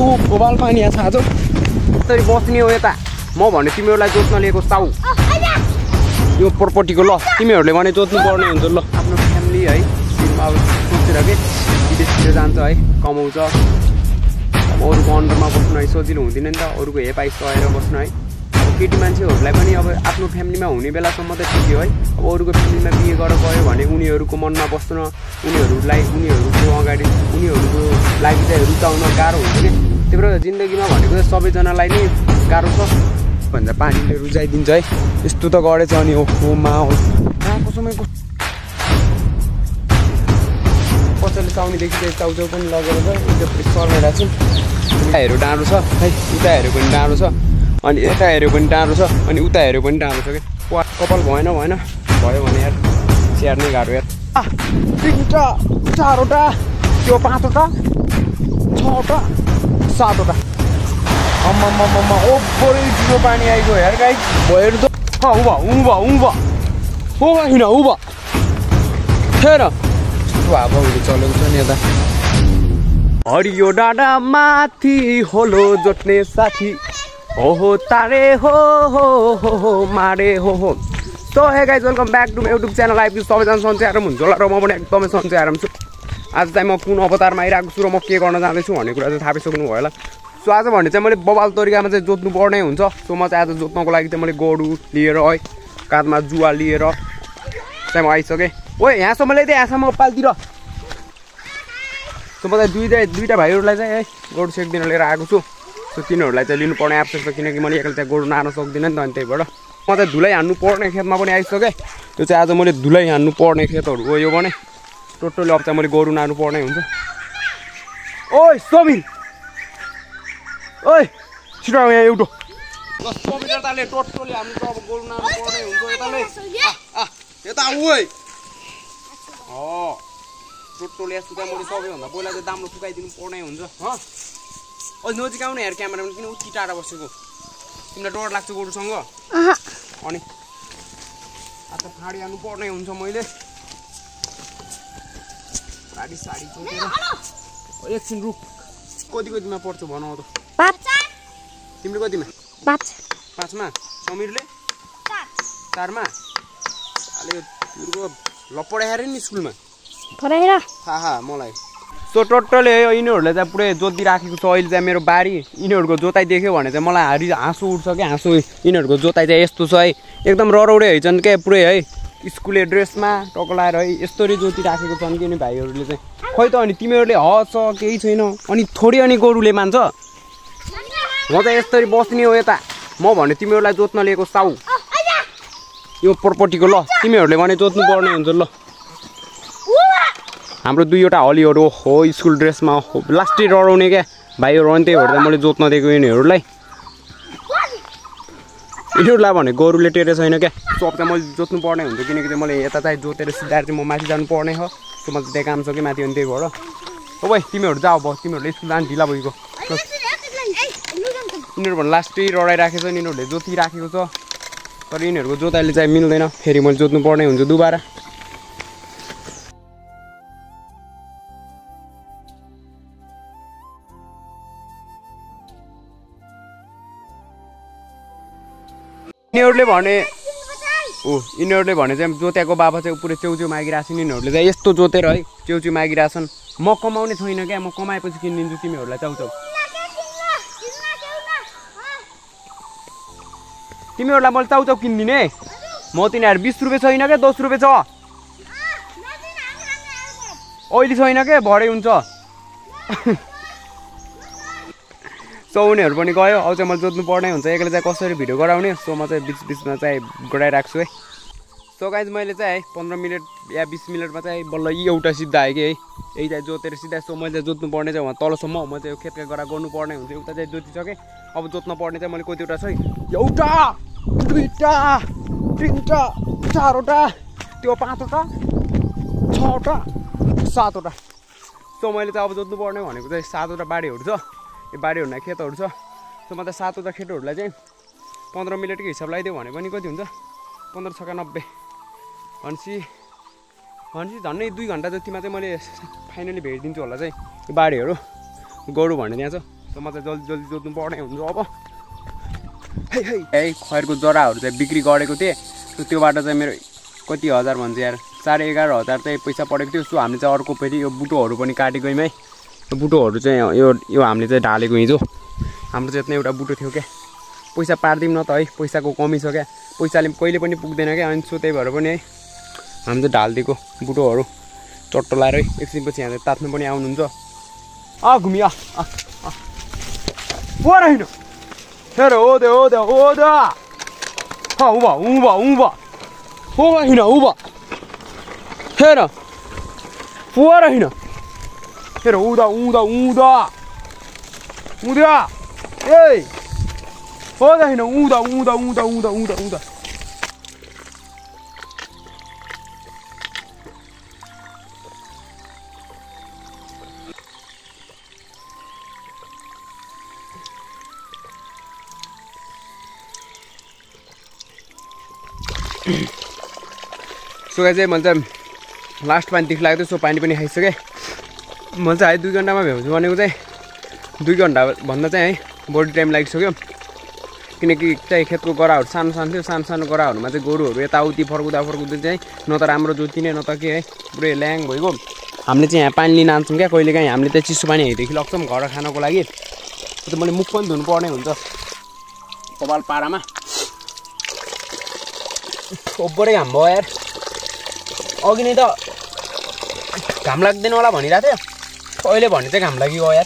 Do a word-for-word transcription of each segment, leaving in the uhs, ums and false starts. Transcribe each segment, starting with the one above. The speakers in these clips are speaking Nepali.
गोबाल पानी यहाँ छ आज यसरी बस्ने हो यता म भने तिमीहरूलाई जोत्न लिएको साउ यो प्रपर्टीको ल तिमीहरूले भने जोत्नु पर्ने हुन्छ ल आफ्नो फ्यामिली है अब सोचेर के विदेशतिर जान्छ है कमाउँछ अब अरूको अन्डरमा बस्नु है सजिलो हुँदैन नि त अरूको हेपाइ सहेर बस्नु है अब केटी मान्छेहरूलाई पनि अब आफ्नो फ्यामिलीमा हुने बेलासम्म त ठिक हो है अब अरूको फ्यामिलीमा बिहे गरेर गयो भने उनीहरूको मनमा बस्न उनीहरूलाई उनीहरूको अगाडि उनीहरूको लागि चाहिँ रुचाउन गाह्रो हुन्छ कि त्यही भएर जिन्दगीमा भनेको चाहिँ सबैजनालाई नै गाह्रो छ भन्दा पानीले रुचाइदिन्छ है यस्तो त गरेछ अनि ओहो मा कहाँको समयको कसैले चाउनीदेखि चाहिँ चाउचाउ पनि लगेर चाहिँ सर्मेर छु उता हेऱ्यो डाँडो छ है उता हेऱ्यो पनि डाँडो छ अनि यता हेऱ्यो पनि डाँडो छ अनि उता हेऱ्यो पनि डाँडो छ कि कपाल भएन भएन भयो भने यार स्याहार्नै गाह्रो यार तिनवटा चारवटा त्यो पाँचवटा छवटा सातवटा अम्मा ओभरै ठुलो पानी आइगयो यार गाई भएर त उभा उभा उभा हो किन उभा थिएन हावाहुरी चलेको छ नि यता हरियो डाँडा माथि होलो जोट्ने साथी हो तारे हो हो हो हो मारे हो हो so hey guys welcome back to my YouTube channel आइपुग्यो सबैजना सन्चै आराम हुन्छ होला र म पनि एकदमै सन्चै आराम छु आज चाहिँ म कुन अवतारमा आइरहेको छु र म के गर्न जाँदैछु भन्ने कुरा चाहिँ थाहा पाइसक्नु भयो होला सो आज भने चाहिँ मैले बबाल तरिकामा चाहिँ जोत्नु पर्ने हुन्छ सो म चाहिँ आज जोत्नको लागि चाहिँ मैले गोरु लिएर है काँधमा जुवा लिएर चाहिँ म आइसकेँ ओ यहाँसम्म ल्याइदिएँ यहाँसम्म पालतिर सो म चाहिँ दुईवटा दुईवटा भाइहरूलाई चाहिँ है गोरु सेक्दिन लिएर आएको छु सो तिनीहरूलाई चाहिँ लिनुपर्ने आवश्यक छ किनकि मैले एक्लै चाहिँ गोरु नार्न सक्दिनँ नि त अनि त्यही भएर म चाहिँ धुलै हान्नु पर्ने खेतमा पनि आइसकेँ त्यो चाहिँ आज मैले धुलै हान्नु पर्ने खेतहरू हो यो भने टोटली अब चाहिँ मैले गोरु नार्नु पर्ने हुन्छ ओइ सबिन ओइ छिटो यहाँ एउटा सबिनले टोटली हान्नु त अब गोरु नार्नु पर्ने हुन्छ यताले यता ओइ टोटली यस्तो चाहिँ मैले सबैभन्दा पहिला चाहिँ दाम्रो सुकाइदिनु पर्ने हुन्छ हो ओ नजिक आउने हेर क्यामेरामा किन उति टाढा बसेको तिमीलाई डर लाग्छ गोरुसँग अनि आज फाडी हाल्नु पर्ने हुन्छ मैले गाडी साडी चोकेर एकछिन रुक कति कतिमा पर्छ भन त तिमीले कतिमा पाँच पाँचमा समीरले चारमा अलि लपडा हेरे नि स्कुलमा थाहा मलाई सो टोटली है यिनीहरूले चाहिँ पुरै जोतिराखेको छ अहिले चाहिँ मेरो बारी यिनीहरूको जोताइ देख्यो भने चाहिँ मलाई हारी हाँसो उठ्छ कि हाँसो यिनीहरूको जोताइ चाहिँ यस्तो छ है एकदम ररौडे हैछन् क्या पुरै है स्कुले ड्रेसमा टक्लाएर है यस्तोरी जोतिराखेको छन् कि नि भाइहरूले चाहिँ खै त अनि तिमीहरूले हछ केही छैन अनि थोरै अनि गोरुले मान्छ म चाहिँ यस्तरी बस्ने हो यता म भने तिमीहरूलाई जोत्न लिएको साउ यो प्रपर्टीको ल तिमीहरूले भने जोत्नु पर्ने हुन्छ ल हाम्रो दुईवटा हलीहरू हो स्कुल ड्रेसमा हो लास्टै डराउने क्या भाइहरू अनि त्यही भएर मैले जोत्न दिएको यिनीहरूलाई यिनीहरूलाई भने गोरुले टेरे छैन क्या सब चाहिँ मैले जोत्नु पर्ने हुन्छ किनकि चाहिँ मैले यता चाहिँ जोतेर सिधाएर चाहिँ म माथि जानु पर्ने हो सो म चाहिँ त्यहाँ काम छ कि माथि अनि त्यही भएर हो भाइ तिमीहरू जाऊ भयो तिमीहरूले स्कुल जानु ढिला भइगयो यिनीहरू भने लास्टै रडाइराखेको छ यिनीहरूले जोतिराखेको छ तर यिनीहरूको जोताइले चाहिँ मिल्दैन फेरि मैले जोत्नु पर्ने हुन्छ दुबारा यिनीहरूले भने ओ यिनीहरूले भने चाहिँ जोत्याएको बाबा चाहिँ पुरै च्याउच्याउ मागिरहेको छन् यिनीहरूले चाहिँ यस्तो जोतेर है च्याउच्याउ मागिरहेछन् म कमाउने छैन क्या म कमाएपछि किनिदिन्छु तिमीहरूलाई च्याउच्याउ तिमीहरूलाई मैले च्याउच्याउ किनिदिने म तिनीहरू बिस रुपियाँ छैन क्या दस रुपियाँ छ अहिले छैन क्या भरे हुन्छ सो उनीहरू पनि गयो अब चाहिँ मैले जोत्नु पर्ने हुन्छ एक्लै चाहिँ कसरी भिडियो गराउने सो म चाहिँ बिच बिचमा चाहिँ गराइरहेको छु है सो गाइज मैले चाहिँ है पन्ध्र मिनट या बिस मिनटमा चाहिँ बल्ल यी एउटा सिधा आयो कि है यही चाहिँ जोतेर सिधा सो मैले चाहिँ जोत्नु पर्ने चाहिँ उहाँ तलसम्म म चाहिँ खेतका गरा गर्नुपर्ने हुन्छ एउटा चाहिँ जोतिसकेँ अब जोत्न पर्ने चाहिँ मैले कतिवटा छ है एउटा दुईवटा तिनवटा चारवटा त्यो पाँचवटा छवटा सातवटा सो मैले चाहिँ अब जोत्नु पर्ने भनेको चाहिँ सातवटा बारीहरू छ यो बारीहरूमा खेतहरू छ सो म त सातवटा खेतहरूलाई चाहिँ पन्ध्र मिनटको हिसाब लगाइदियो भने पनि कति हुन्छ पन्ध्र छक्का नब्बे भनेपछि भनेपछि झन्डै दुई घन्टा जतिमा चाहिँ मैले फाइनली भेटिदिन्छु होला चाहिँ यो बारीहरू गोरु भन्ने त्यहाँ छ म चाहिँ जल्दी जल्दी जोत्नु पर्ने हुन्छ अब है है है खैरको जराहरू चाहिँ बिक्री गरेको थिएँ त्योबाट चाहिँ मेरो कति हजार भन्छ यार साढे एघार हजार चाहिँ पैसा परेको थियो। सो हामीले चाहिँ अर्को फेरि यो बुटोहरू पनि काटेको है यो बुटोहरू चाहिँ यो यो हामीले चाहिँ ढालेको हिजो हाम्रो चाहिँ यत्नै एउटा बुटो थियो क्या पैसा पार्दिउँ न त है पैसाको कमी छ क्या पैसाले कहिले पनि पुग्दैन क्या अनि सो त्यही भएर पनि है हामी चाहिँ ढालिदिएको बुटोहरू चट्टो लाएर है एकछिनपछि यहाँ तात्नु पनि आउनुहुन्छ अँ घुमिया पोरा हिँड्नु हेर हो दे हो दे हो दे हाँ उँभा उँभा उँभा उँभा हिँड उँभा हेर पोरा हिँड हेर उँदा उँदा उँदा उँदा ए हो दे हिँड उँदा उँदा उँदा उँदा उँदा उँदा सो चाहिँ मैले चाहिँ लास्ट पानी दिख लाग्यो सो पानी पनि खाइसकेँ मैले चाहिँ है दुई घन्टामा भ्याउँछु भनेको चाहिँ दुई घन्टा भन्दा चाहिँ है बढी टाइम लागिसक्यो किनकि चाहिँ खेतको गराहरू सानो सानो थियो सानो सानो गराहरूमा चाहिँ गोरुहरू यताउति फर्कुँदा फर्कुँदै चाहिँ न त राम्रो जोतिने न त के है पुरै ल्याङ भइगयो हामीले चाहिँ यहाँ पानी लिन आन्छौँ क्या कहिलेकाहीँ हामीले चाहिँ चिसो पानी यहीँदेखि लग्छौँ घर खानको लागि त्यो मैले मुख पनि धुनु पर्ने हुन्छ कपाल पारामा ओब्बरै घाम भयो यार अघि नै त घाम लाग्दैन होला भनिरहेको थियो अहिले भने चाहिँ घाम लाग्यो यार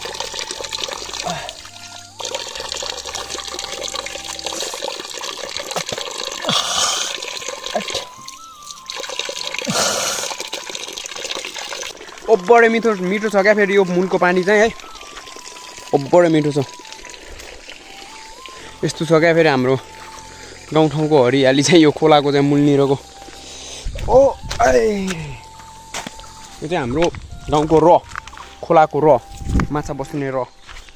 ओब्बरै मिठो मिठो छ क्या फेरि यो मुलको पानी चाहिँ है ओब्बरै मिठो छ यस्तो छ क्या फेरि हाम्रो गाउँठाउँको हरियाली चाहिँ यो खोलाको चाहिँ मुलनिरको ओ यो चाहिँ हाम्रो गाउँको र खोलाको र माछा बस्ने र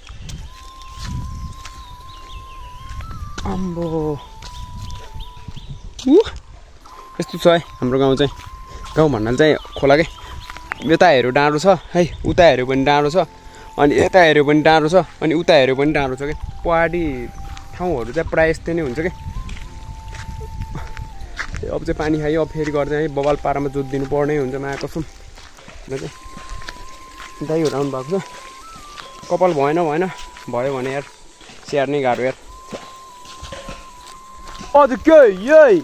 आम्बो यस्तो छ है हाम्रो गाउँ चाहिँ गाउँ भन्नाले चाहिँ खोलाकै यता हेऱ्यो डाँडो छ है उता हेऱ्यो पनि डाँडो छ अनि यता हेऱ्यो पनि डाँडो छ अनि उता हेऱ्यो पनि डाँडो छ क्या पहाडी ठाउँहरू चाहिँ प्रायः यस्तै नै हुन्छ क्या अब चाहिँ पानी खायो अब फेरि गर्दा है बबाल पारामा जोतिदिनु पर्ने हुन्छ माया कसम चाहिँ दाइहरू आउनु भएको छ कपाल भएन भएन भयो भने यार स्याहार्नै गाह्रो यार अझ के यही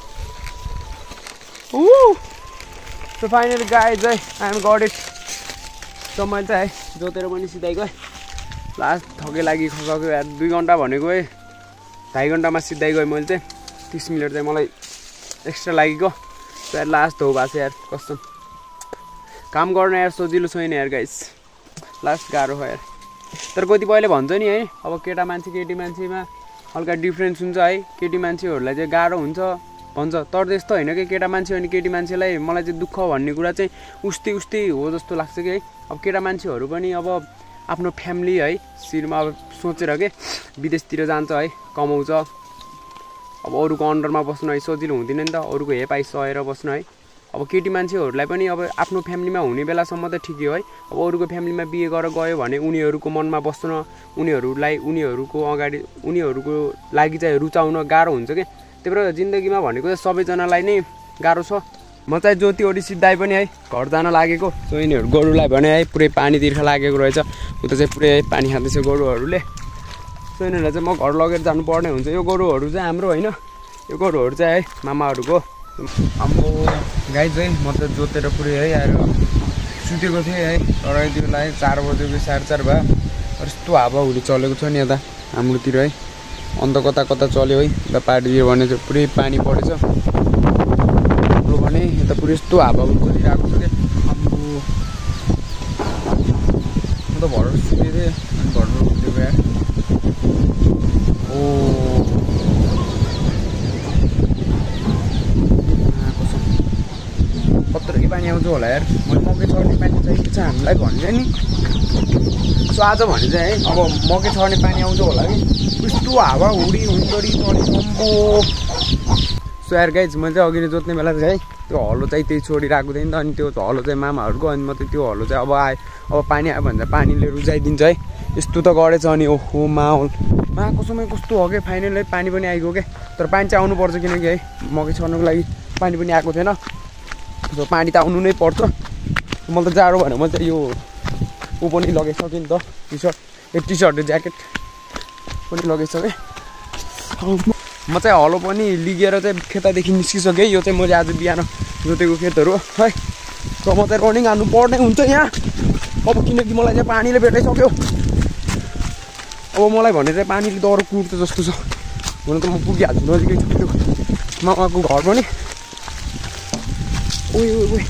सो फाइनली गाई चाहिँ आइएम गट इट सो मैले चाहिँ है जोतेर पनि सिधाइ गएँ लास्ट थकै लागि खसाएको यार दुई घन्टा भनेको है ढाई घन्टामा सिधाइ गएँ मैले चाहिँ तिस मिनट चाहिँ मलाई एक्स्ट्रा लागेको यार लास्ट हो भएको छ यार कस्तो काम गर्न यार सजिलो छैन यार गाइस लास्ट गाह्रो हो यार तर कतिपयले भन्छ नि है अब केटा मान्छे केटी मान्छेमा हल्का डिफ्रेन्स हुन्छ है केटी मान्छेहरूलाई चाहिँ गाह्रो हुन्छ भन्छ तर त्यस्तो होइन कि केटा मान्छे अनि केटी मान्छेलाई मलाई चाहिँ दुःख भन्ने कुरा चाहिँ उस्तै उस्तै हो जस्तो लाग्छ कि है अब केटा मान्छेहरू पनि अब आफ्नो फ्यामिली है शिरमा अब सोचेर के विदेशतिर जान्छ है कमाउँछ अब अरूको अन्डरमा बस्नु है सजिलो हुँदैन नि त अरूको हेपाइ सहेर बस्नु है अब केटी मान्छेहरूलाई पनि अब आफ्नो फ्यामिलीमा हुने बेलासम्म त ठिकै हो है अब अरूको फ्यामिलीमा बिहे गरेर गयो भने उनीहरूको मनमा बस्न उनीहरूलाई उनीहरूको अगाडि उनीहरूको लागि चाहिँ रुचाउन गाह्रो हुन्छ कि त्यही भएर जिन्दगीमा भनेको चाहिँ सबैजनालाई नै गाह्रो छ म चाहिँ जोतिओरी सिधाइ पनि है घर जान लागेको सो यिनीहरू गोरुलाई भने है पुरै पानी तिर्खा लागेको रहेछ उता चाहिँ पुरै पानी खाँदैछ गोरुहरूले सो यिनीहरूलाई चाहिँ म घर लगेर जानुपर्ने हुन्छ यो गोरुहरू चाहिँ हाम्रो होइन यो गोरुहरू चाहिँ है मामाहरूको हाम्रो गाई चाहिँ म त जोतेर पुरै है आएर सुतेको थिएँ है तर यतिलाई चार बजेको साढे चार भयो यस्तो हावाहुरी चलेको छ नि यता हाम्रोतिर है अन्त कता कता चल्यो है यता पाहाडीतिर भने चाहिँ पुरै पानी परेछ हाम्रो भने यता पुरै यस्तो हावाहुरी चलिरहेको छ क्या अब म त भर सुतेको थिएँ अनि भर उठेको यार ओ कत्रो कि पानी आउँछ होला यार मैले मकै छर्ने पानी चाहिएको छ हामीलाई भन्छ नि सो आज भने चाहिँ है अब मकै छर्ने पानी आउँछ होला कि यस्तो हावा हुडी हुँदरी चढी सो यार गाइज मैले चाहिँ अघि नै जोत्ने बेला चाहिँ है त्यो हलो चाहिँ त्यही छोडिरहेको थिएँ नि त अनि त्यो हलो चाहिँ मामाहरूको अनि म त त्यो हलो चाहिँ अब आयो अब पानी आयो भने चाहिँ पानीले रुचाइदिन्छ है यस्तो त गरेछ अनि ओहो माहौल माको समय कस्तो हो क्या फाइनली पानी पनि आइगयो क्या तर पानी चाहिँ आउनुपर्छ किनकि है मकै छर्नुको लागि पानी पनि आएको थिएन सो पानी त आउनु नै पर्छ मलाई त जाडो भनेर म चाहिँ यो ऊ पनि लगाइसकेँ नि त टी सर्ट ए टी सर्ट ज्याकेट पनि लगाइसकेँ म चाहिँ हलो पनि लिगेर चाहिँ खेतादेखि निस्किसकेँ यो चाहिँ मैले आज बिहान जोतेको खेतहरू है र म चाहिँ रनिङ हान्नु पर्ने हुन्छ यहाँ अब किनकि मलाई चाहिँ पानीले भेटाइसक्यो अब मलाई भने चाहिँ पानीले डर कुर्छ जस्तो छ हुन त म पुगिहाल्छु नजिकै छु त्यो मामाको घर पनि ओइ ओइ ओइ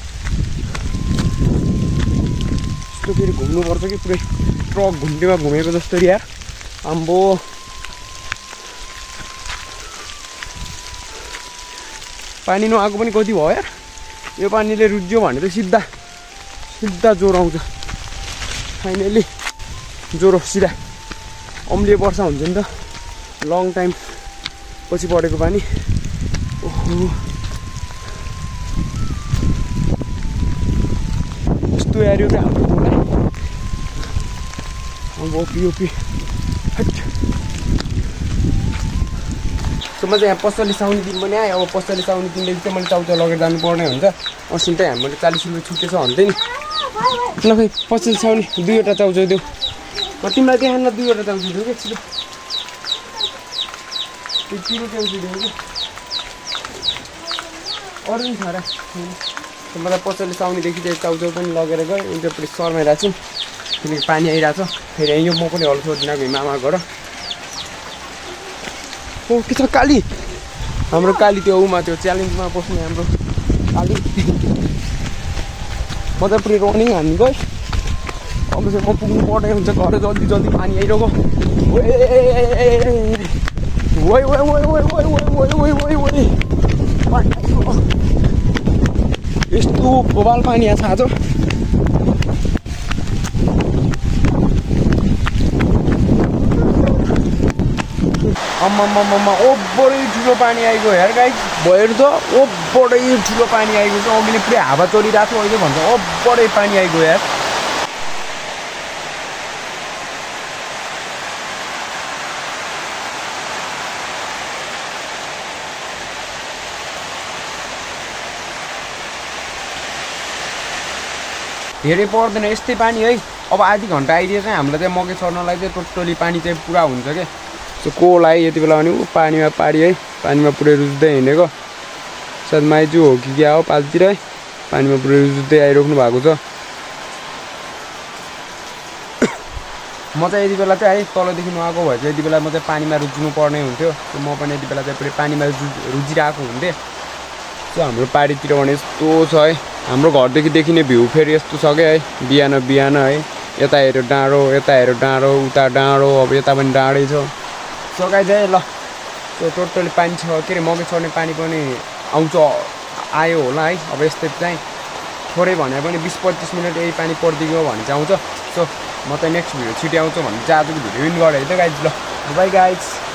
यस्तो फेरि घुम्नुपर्छ कि पुरै ट्रक घुम्टीमा घुमेको जस्तो यार आम्बो पानी नआएको पनि कति भयो यार यो पानीले रुज्यो भने त सिधा सिधा ज्वरो आउँछ फाइनली ज्वरो सिधा अम्लिए वर्षा हुन्छ नि त लङ टाइम पछि परेको पानी ओहो यस्तो एरियो चाहिँ हाम्रो अब ओपी ओपी सो म चाहिँ यहाँ पसले साउने दिन पनि आएँ अब पसले साउने दिनदेखि चाहिँ मैले चाउचाउ लगेर जानुपर्ने हुन्छ अस्ति चाहिँ हामीले चालिस रुपियाँ छुटेछ भन्थ्यो नि ल खै पसले साउने दुईवटा चाउचाउ देऊ म तिमीलाई त्यहाँ न दुईवटा चाउचाउ देऊ क्या छिटो त्यो पिरो चाउचाउ देऊ कि अरू नि छ र मलाई पसले साउनेदेखि चाहिँ चाउचाउ पनि लगेर गएँ अन्त पुरै सर्माइरहेको छु किनकि पानी आइरहेको छ फेरि यो म पनि हल सोधिदिनको मामा गएर ओ के छ काली हाम्रो काली त्यो उमा त्यो च्यालेन्जमा बस्ने हाम्रो काली म त पुरै रनिङ हान्नु गएँ अब चाहिँ म पुग्नु पर्ने हुन्छ घर जल्दी जल्दी पानी आइरहेको ओइ ओइ ओइ ओइ ओइ ओइ ओइ ओइ ओइ यस्तो बबाल पानी आएको छ आज आम्मामामा ओबरै ठुलो पानी आइगयो हेर गाइस भयो त ओबरै ठुलो पानी आइगयो छ अघि नै पुरै हावा चलिरहेको छ अहिले भन्छ ओबरै पानी आइगयो यार धेरै पर्दैन यस्तै पानी है अब आधी घन्टा आइदिए चाहिँ हामीलाई चाहिँ मकै छर्नलाई चाहिँ टोटली पानी चाहिँ पुरा हुन्छ क्या सो कोल आयो यति बेला भने ऊ पानीमा पारी है पानीमा पुरै रुच्दै हिँडेको सायद माइजू हो कि क्या हो पालतिर है पानीमा पुरै रुच्दै आइराख्नु भएको छ म चाहिँ यति बेला चाहिँ है तलदेखि नआएको भए चाहिँ यति बेला म चाहिँ पानीमा रुच्नु पर्ने हुन्थ्यो सो म पनि यति बेला चाहिँ पुरै पानीमा रुचिरहेको हुन्थेँ सो हाम्रो पारीतिर भने यस्तो छ है हाम्रो घरदेखि देखिने भ्यू फेरि यस्तो छ क्या है बिहान बिहान है यता हेऱ्यो डाँडो यता हेऱ्यो डाँडो उता डाँडो अब यता पनि डाँडै छ सकाइ चाहिँ ल सो टोटली पानी छ के अरे मकै छर्ने पानी पनि आउँछ आयो होला है अब यस्तै चाहिँ थोरै भने पनि बिस पच्चिस मिनट यही पानी परिदियो भने चाहिँ आउँछ सो म त नेक्स्ट भिडियो छिटो आउँछ भने चाहिँ आजको भिडियो इन गरेँ है त गाइज ल बाई गाइज